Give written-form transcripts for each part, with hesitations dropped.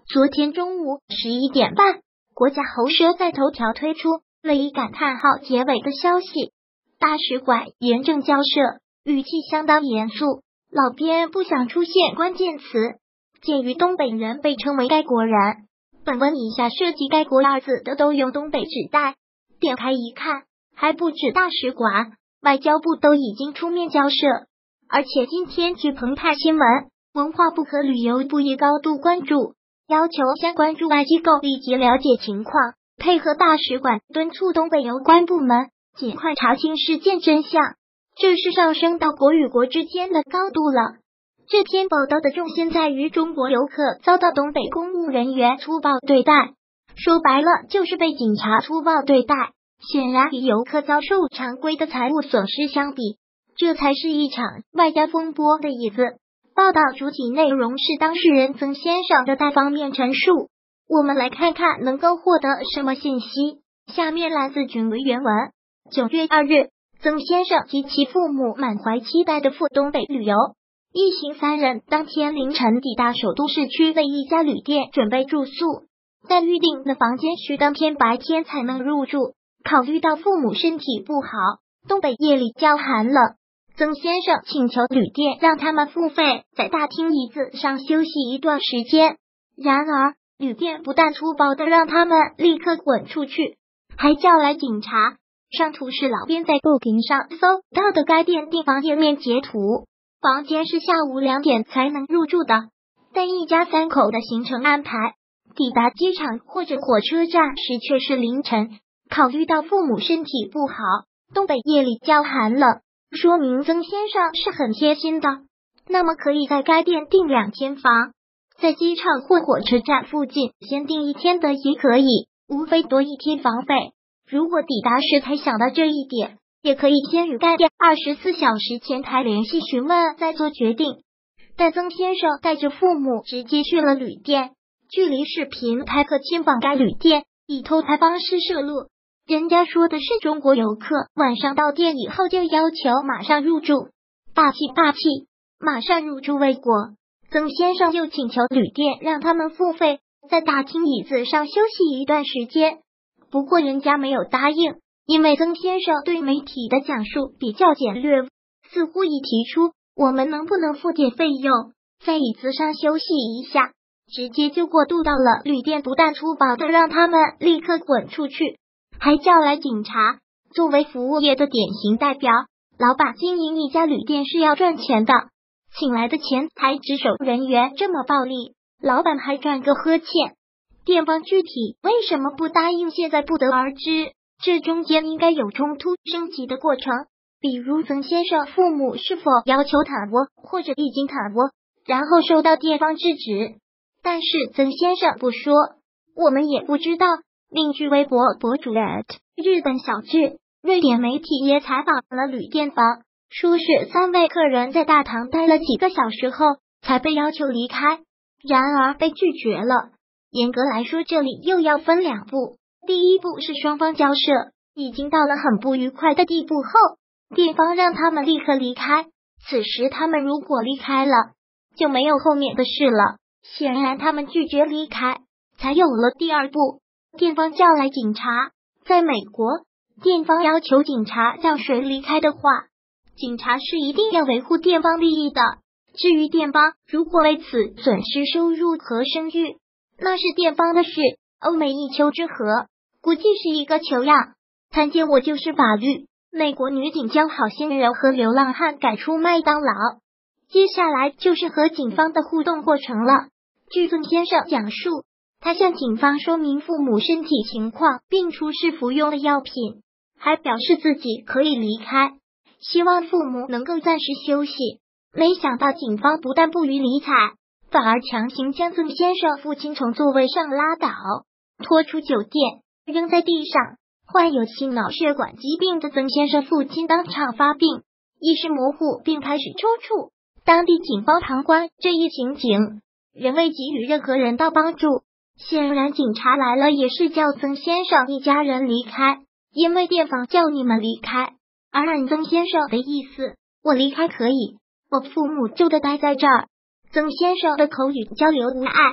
昨天中午11点半，国家喉舌在头条推出了以感叹号结尾的消息。大使馆严正交涉，语气相当严肃，老编不想出现关键词。鉴于东北人被称为该国人，本文以下涉及该国二字的都用东北指代。点开一看，还不止大使馆，外交部都已经出面交涉。而且今天据澎湃新闻，文化部和旅游部也高度关注，要求相关驻外机构立即了解情况，配合大使馆敦促东北有关部门尽快查清事件真相。这是上升到国与国之间的高度了。这篇报道的重心在于中国游客遭到东北公务人员粗暴对待，说白了就是被警察粗暴对待。显然与游客遭受常规的财务损失相比，这才是一场外交风波的椅子。报道主体内容是当事人曾先生的单方面陈述，我们来看看能够获得什么信息。下面来自军委原文。9月2日，曾先生及其父母满怀期待的赴东北旅游，一行3人当天凌晨抵达首都市区的一家旅店准备住宿，但预定的房间需当天白天才能入住。考虑到父母身体不好，东北夜里较寒了，曾先生请求旅店让他们付费在大厅椅子上休息一段时间。然而旅店不但粗暴的让他们立刻滚出去，还叫来警察。上图是老编在 Booking 上搜到的该店订房页面截图，房间是下午2点才能入住的，但一家3口的行程安排，抵达机场或者火车站时却是凌晨。考虑到父母身体不好，东北夜里较寒了，说明曾先生是很贴心的。那么可以在该店订2天房，在机场或火车站附近先订1天的也可以，无非多1天房费。如果抵达时才想到这一点，也可以先与该店24小时前台联系询问再做决定。但曾先生带着父母直接去了旅店，距离视频拍摄亲访该旅店，以偷拍方式摄录。人家说的是中国游客晚上到店以后就要求马上入住，大屁，马上入住未果，曾先生又请求旅店让他们付费在大厅椅子上休息一段时间。不过人家没有答应，因为曾先生对媒体的讲述比较简略，似乎已提出我们能不能付点费用在椅子上休息一下，直接就过渡到了旅店不但粗暴的让他们立刻滚出去，还叫来警察。作为服务业的典型代表，老板经营一家旅店是要赚钱的，请来的钱还值守人员这么暴力，老板还赚个呵欠。店方具体为什么不答应现在不得而知，这中间应该有冲突升级的过程，比如曾先生父母是否要求躺卧或者已经躺卧，然后受到店方制止。但是曾先生不说，我们也不知道。另据微博博主日本小智，瑞典媒体也采访了旅店方，说是3位客人在大堂待了几个小时后才被要求离开，然而被拒绝了。严格来说，这里又要分2步，第一步是双方交涉，已经到了很不愉快的地步后，店方让他们立刻离开，此时他们如果离开了，就没有后面的事了。显然他们拒绝离开，才有了第2步。店方叫来警察，在美国，店方要求警察让谁离开的话，警察是一定要维护店方利益的。至于店方如果为此损失收入和声誉，那是店方的事。欧美一丘之貉，估计是一个球样。参见我就是法律。美国女警将好心人和流浪汉赶出麦当劳，接下来就是和警方的互动过程了。据曾先生讲述，他向警方说明父母身体情况，并出示服用的药品，还表示自己可以离开，希望父母能够暂时休息。没想到警方不但不予理睬，反而强行将曾先生父亲从座位上拉倒，拖出酒店，扔在地上。患有心脑血管疾病的曾先生父亲当场发病，意识模糊并开始抽搐。当地警方旁观这一情景，仍未给予任何人道帮助。显然警察来了也是叫曾先生一家人离开，因为店方叫你们离开。而按曾先生的意思，我离开可以，我父母就得待在这儿。曾先生的口语交流无碍，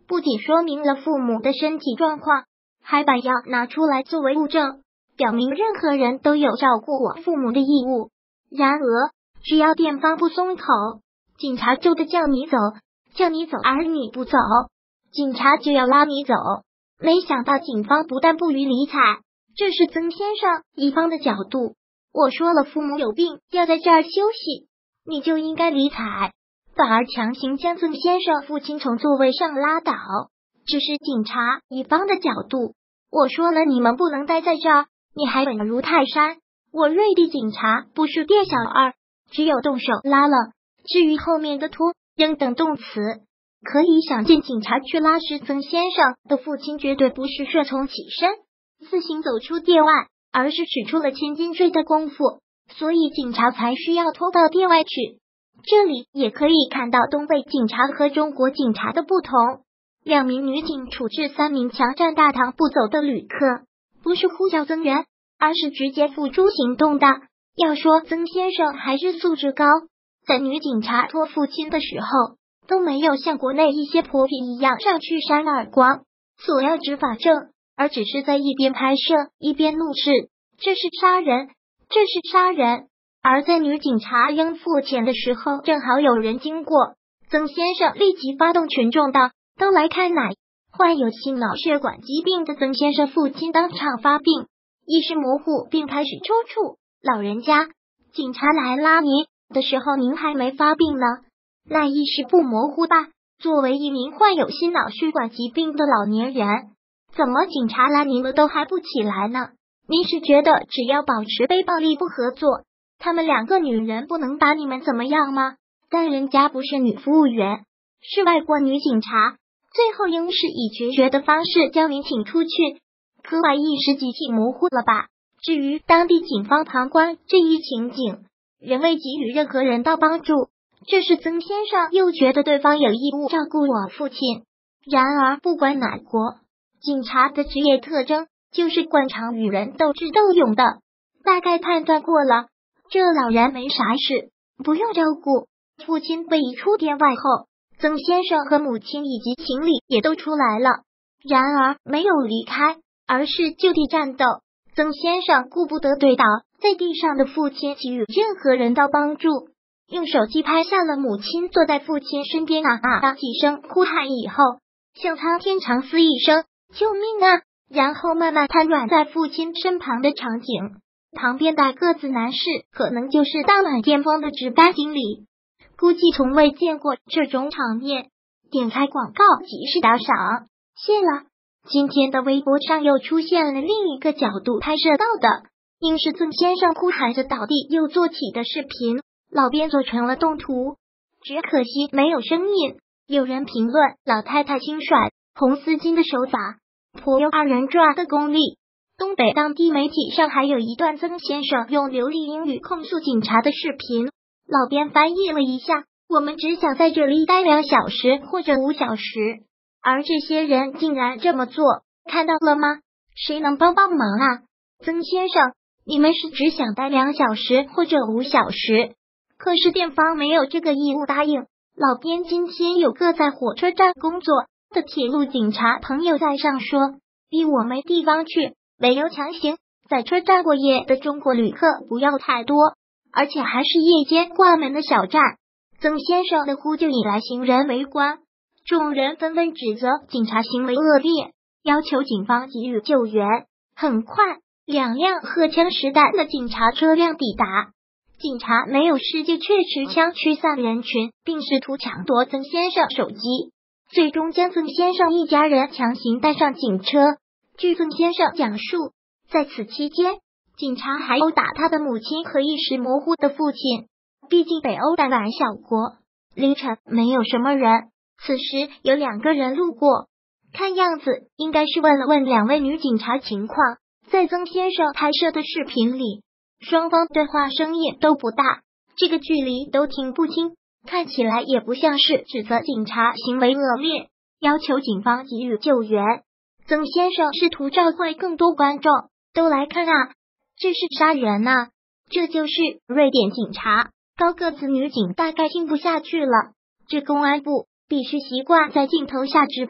不仅说明了父母的身体状况，还把药拿出来作为物证，表明任何人都有照顾我父母的义务。然而，只要店方不松口，警察就得叫你走，而你不走，警察就要拉你走。没想到警方不但不予理睬，这是曾先生一方的角度。我说了，父母有病要在这儿休息，你就应该理睬，反而强行将曾先生父亲从座位上拉倒，这是警察一方的角度。我说了，你们不能待在这儿，你还稳如泰山。我瑞地警察不是店小二，只有动手拉了，至于后面的拖扔等动词，可以想见警察去拉时，曾先生的父亲绝对不是顺从起身自行走出店外，而是使出了千斤坠的功夫，所以警察才需要拖到店外去。这里也可以看到东北警察和中国警察的不同。2名女警处置3名强占大堂不走的旅客，不是呼叫增援，而是直接付诸行动的。要说曾先生还是素质高，在女警察拖父亲的时候，都没有像国内一些婆皮一样上去扇耳光，索要执法证，而只是在一边拍摄一边怒斥，这是杀人，这是杀人。而在女警察扔付钱的时候，正好有人经过，曾先生立即发动群众道，都来看奶。患有心脑血管疾病的曾先生父亲当场发病，意识模糊并开始抽搐。老人家，警察来拉您的时候您还没发病呢，那意识不模糊吧？作为一名患有心脑血管疾病的老年人，怎么警察拉您了都还不起来呢？您是觉得只要保持非暴力不合作，他们2个女人不能把你们怎么样吗？但人家不是女服务员，是外国女警察，最后应是以决绝的方式将您请出去，可把意识集体模糊了吧？至于当地警方旁观这一情景，仍未给予任何人道帮助，这是曾先生又觉得对方有义务照顾我父亲。然而不管哪国，警察的职业特征就是惯常与人斗智斗勇的，大概判断过了，这老人没啥事，不用照顾。父亲被移出店外后，曾先生和母亲以及行李也都出来了，然而没有离开，而是就地战斗。曾先生顾不得对倒在地上的父亲给予任何人道帮助，用手机拍下了母亲坐在父亲身边的几声哭喊以后，向苍天长嘶一声救命啊，然后慢慢瘫软在父亲身旁的场景。旁边的个子男士可能就是当晚巅峰的值班经理，估计从未见过这种场面。点开广告及时打赏，谢了。今天的微博上又出现了另一个角度拍摄到的，应是曾先生哭喊着倒地又坐起的视频，老编做成了动图，只可惜没有声音。有人评论老太太轻甩红丝巾的手法颇有2人转的功力。东北当地媒体上还有一段曾先生用流利英语控诉警察的视频，老编翻译了一下，我们只想在这里待2小时或者5小时，而这些人竟然这么做，看到了吗？谁能帮帮忙啊？曾先生，你们是只想待2小时或者5小时，可是店方没有这个义务答应。老编今天有个在火车站工作的铁路警察朋友在上说，逼我没地方去，没有强行在车站过夜的中国旅客不要太多，而且还是夜间挂门的小站。曾先生的呼救引来行人围观，众人纷纷指责警察行为恶劣，要求警方给予救援。很快2辆荷枪实弹的警察车辆抵达，警察没有事就却持枪驱散人群，并试图抢夺曾先生手机，最终将曾先生一家人强行带上警车。据曾先生讲述，在此期间，警察还殴打他的母亲和意识模糊的父亲。毕竟北欧弹丸小国，凌晨没有什么人，此时有2个人路过，看样子应该是问了问2位女警察情况。在曾先生拍摄的视频里，双方对话声音都不大，这个距离都听不清，看起来也不像是指责警察行为恶劣，要求警方给予救援。曾先生试图召唤更多观众都来看啊，这是杀人啊，这就是瑞典警察。高个子女警大概听不下去了，这公安部必须习惯在镜头下执法，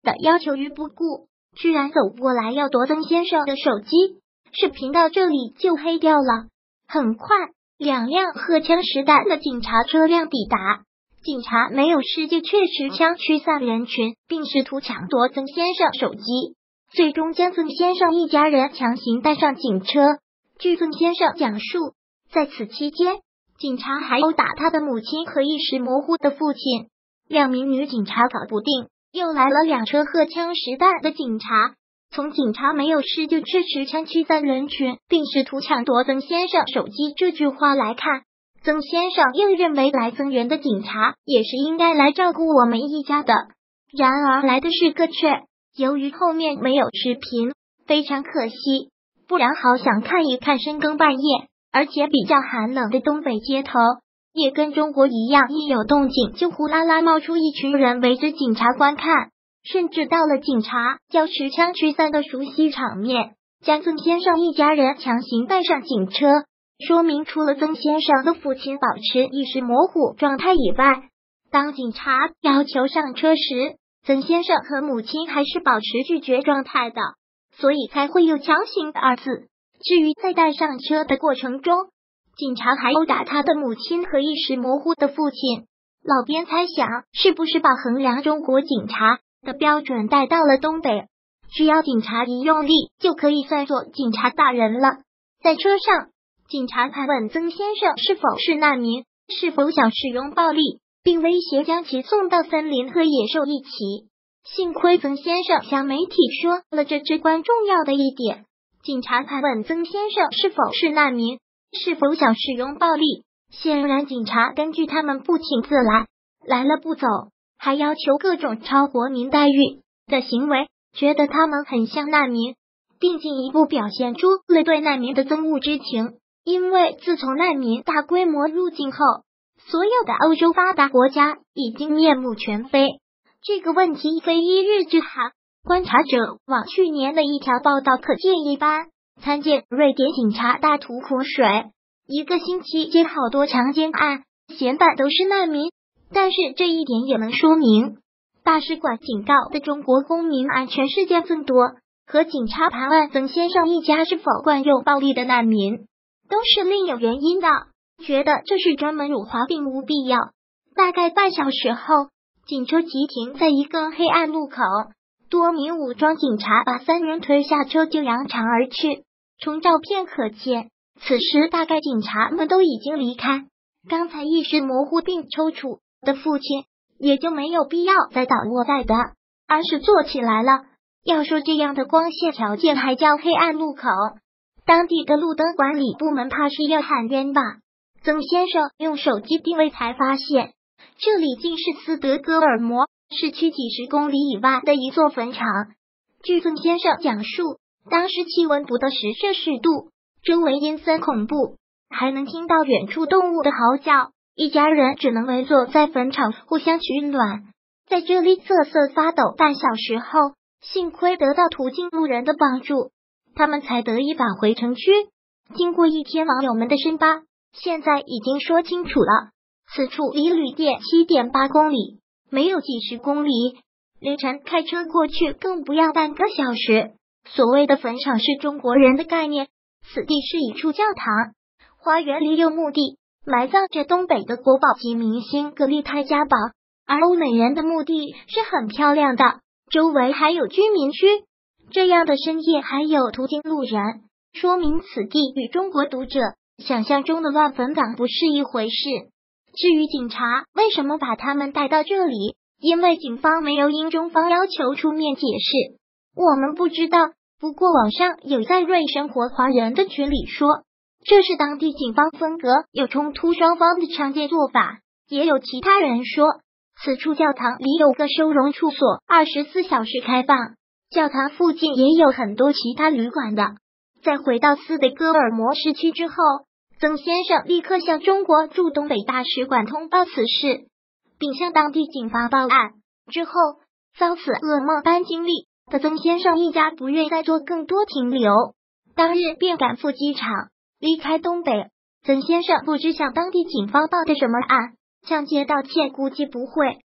的要求于不顾，居然走过来要夺曾先生的手机。视频到这里就黑掉了。很快，2辆荷枪实弹的警察车辆抵达，警察没有施就却持枪驱散人群，并试图抢夺曾先生手机，最终将曾先生一家人强行带上警车。据曾先生讲述，在此期间，警察还殴打他的母亲和意识模糊的父亲。2名女警察搞不定，又来了2车荷枪实弹的警察。从警察没有施救却持枪驱散人群，并试图抢夺曾先生手机这句话来看，曾先生又认为来增援的警察也是应该来照顾我们一家的。然而来的是个却，由于后面没有视频，非常可惜，不然好想看一看深更半夜而且比较寒冷的东北街头，也跟中国一样，一有动静就呼啦啦冒出一群人围着警察观看。甚至到了警察要持枪驱散的熟悉场面，将曾先生一家人强行带上警车，说明除了曾先生的父亲保持意识模糊状态以外，当警察要求上车时，曾先生和母亲还是保持拒绝状态的，所以才会有强行2字。至于在带上车的过程中，警察还殴打他的母亲和意识模糊的父亲，老编猜想是不是把衡量中国警察的标准带到了东北，只要警察一用力就可以算作警察打人了。在车上，警察盘问曾先生是否是难民，是否想使用暴力，并威胁将其送到森林和野兽一起。幸亏曾先生向媒体说了这至关重要的一点。警察盘问曾先生是否是难民，是否想使用暴力，显然警察根据他们不请自来，来了不走，还要求各种超国民待遇的行为，觉得他们很像难民，并进一步表现出了对难民的憎恶之情。因为自从难民大规模入境后，所有的欧洲发达国家已经面目全非，这个问题非一日之寒。观察者网去年的一条报道可见一斑，参见瑞典警察大吐苦水，一个星期接好多强奸案，嫌犯都是难民。但是这一点也能说明，大使馆警告的中国公民安全事件更多，和警察盘问曾先生一家是否惯用暴力的难民，都是另有原因的，觉得这是专门辱华并无必要。大概半小时后，警车急停在一个黑暗路口，多名武装警察把3人推下车就扬长而去。从照片可见，此时大概警察们都已经离开，刚才意识模糊并抽搐的父亲也就没有必要再倒卧在的，而是坐起来了。要说这样的光线条件还叫黑暗路口，当地的路灯管理部门怕是要喊冤吧。曾先生用手机定位才发现，这里竟是斯德哥尔摩市区几10公里以外的一座坟场。据曾先生讲述，当时气温不到10摄氏度，周围阴森恐怖，还能听到远处动物的嚎叫。一家人只能围坐在坟场互相取暖，在这里瑟瑟发抖半小时后，幸亏得到途经路人的帮助，他们才得以返回城区。经过一天网友们的深扒，现在已经说清楚了，此处离旅店7.8公里，没有几10公里，凌晨开车过去更不要半个小时。所谓的坟场是中国人的概念，此地是一处教堂，花园里有墓地，埋葬着东北的国宝级明星格丽泰家宝，而欧美人的墓地是很漂亮的，周围还有居民区。这样的深夜还有途经路人，说明此地与中国读者想象中的乱坟岗不是一回事。至于警察为什么把他们带到这里，因为警方没有应中方要求出面解释，我们不知道。不过网上有在瑞生活华人的群里说，这是当地警方风格有冲突双方的常见做法。也有其他人说，此处教堂里有个收容处所，24小时开放，教堂附近也有很多其他旅馆的。在回到斯德哥尔摩市区之后，曾先生立刻向中国驻东北大使馆通报此事，并向当地警方报案。之后遭此噩梦般经历的曾先生一家不愿再做更多停留，当日便赶赴机场离开东北。曾先生不知向当地警方报的什么案，向街道歉估计不会，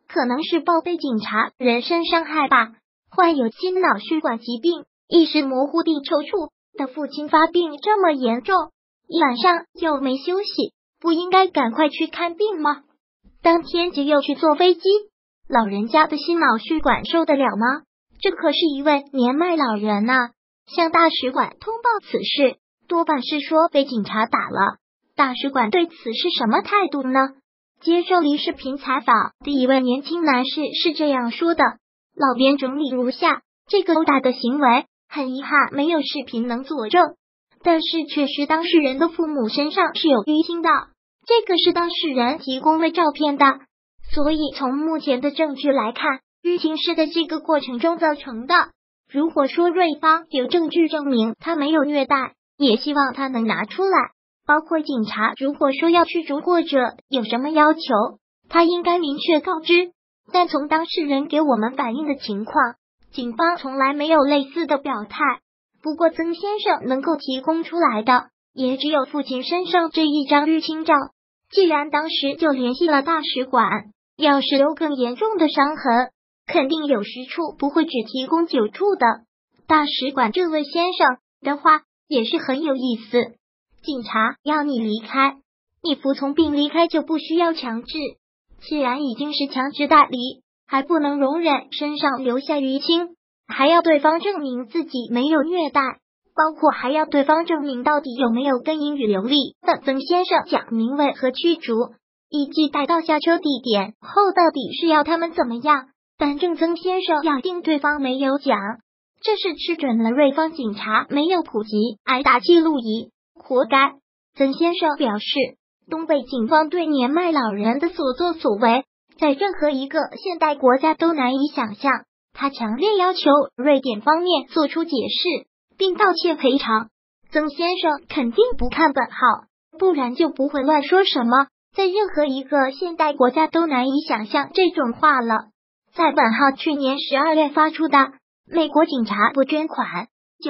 可能是报备警察人身伤害吧。患有心脑血管疾病、意识模糊地抽搐的父亲发病这么严重，一晚上又没休息，不应该赶快去看病吗？当天就又去坐飞机，老人家的心脑血管受得了吗？这可是一位年迈老人啊！向大使馆通报此事，多半是说被警察打了。大使馆对此是什么态度呢？接受离视频采访的一位年轻男士是这样说的：老编整理如下，这个殴打的行为很遗憾没有视频能佐证，但是确实当事人的父母身上是有淤青的，这个是当事人提供了照片的，所以从目前的证据来看，淤青是在这个过程中造成的。如果说瑞芳有证据证明他没有虐待，也希望他能拿出来，包括警察如果说要驱逐或者有什么要求，他应该明确告知。但从当事人给我们反映的情况，警方从来没有类似的表态。不过曾先生能够提供出来的，也只有父亲身上这一张淤青照。既然当时就联系了大使馆，要是有更严重的伤痕，肯定有实处不会只提供9处的。大使馆这位先生的话也是很有意思，警察要你离开，你服从并离开就不需要强制。既然已经是强制带离，还不能容忍身上留下淤青，还要对方证明自己没有虐待，包括还要对方证明到底有没有跟英语流利的曾先生讲明为何驱逐，以及带到下车地点后到底是要他们怎么样。反正曾先生咬定对方没有讲，这是吃准了瑞芳警察没有普及挨打记录仪，活该。曾先生表示，东北警方对年迈老人的所作所为，在任何一个现代国家都难以想象。他强烈要求瑞典方面做出解释，并道歉赔偿。曾先生肯定不看本号，不然就不会乱说什么在任何一个现代国家都难以想象这种话了。在本号去年12月发出的美国警察不捐款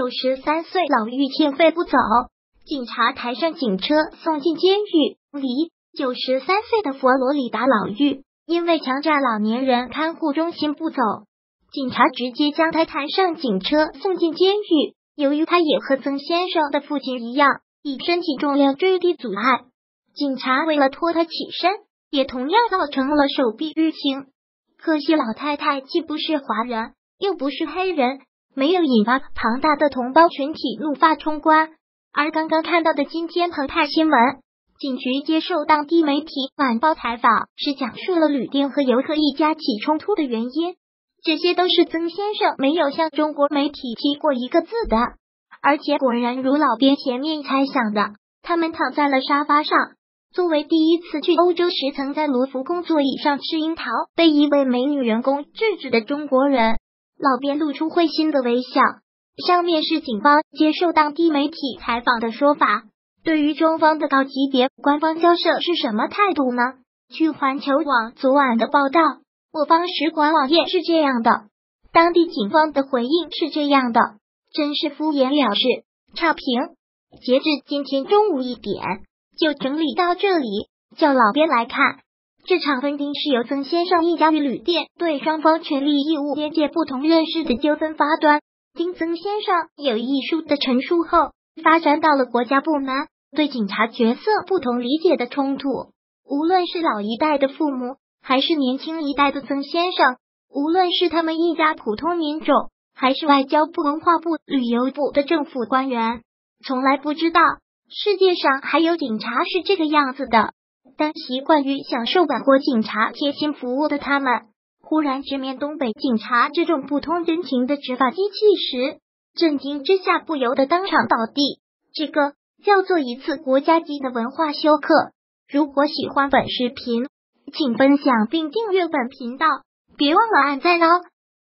，93岁老妪欠费不走，警察抬上警车送进监狱。离93岁的佛罗里达老妪因为强占老年人看护中心不走，警察直接将他抬上警车送进监狱。由于他也和曾先生的父亲一样，以身体重量坠地阻碍，警察为了拖他起身，也同样造成了手臂淤青。可惜老太太既不是华人，又不是黑人，没有引发庞大的同胞群体怒发冲冠。而刚刚看到的今天澎湃新闻，警局接受当地媒体晚报采访，是讲述了旅店和游客一家起冲突的原因。这些都是曾先生没有向中国媒体提过一个字的，而且果然如老编前面猜想的，他们躺在了沙发上。作为第一次去欧洲时曾在卢浮宫座椅上吃樱桃，被一位美女员工制止的中国人，老编露出会心的微笑。上面是警方接受当地媒体采访的说法。对于中方的高级别官方交涉是什么态度呢？据环球网昨晚的报道，我方使馆网页是这样的，当地警方的回应是这样的，真是敷衍了事，差评。截至今天中午1点，就整理到这里。就老编来看，这场分定是由曾先生一家与旅店对双方权利义务边界不同认识的纠纷发端，经曾先生有艺术的陈述后，发展到了国家部门对警察角色不同理解的冲突。无论是老一代的父母，还是年轻一代的曾先生，无论是他们一家普通民众，还是外交部、文化部、旅游部的政府官员，从来不知道世界上还有警察是这个样子的。但习惯于享受本国警察贴心服务的他们，忽然直面东北警察这种不通人情的执法机器时，震惊之下不由得当场倒地。这个叫做一次国家级的文化休克。如果喜欢本视频，请分享并订阅本频道，别忘了按赞哦。